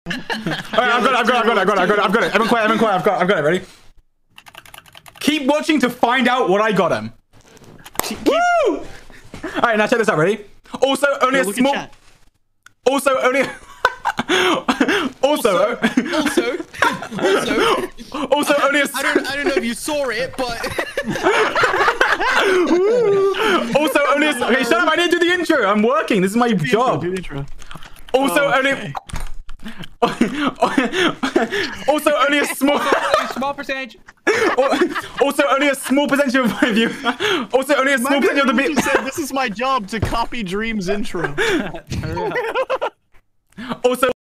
I've got it. Everyone quiet. I've got it. Ready? Keep watching to find out what I got him. Woo! All right, now check this out. Ready? Also, only a small. Also, only. Also, only a. I don't know if you saw it, but. Also, only a. Okay, shut up! I didn't do the intro. I'm working. This is my job. Do the intro. Also, only. Also, only a small percentage. Also, only a small percentage of my view. Also, only a small percentage of the people. said this is my job to copy Dream's intro. Also.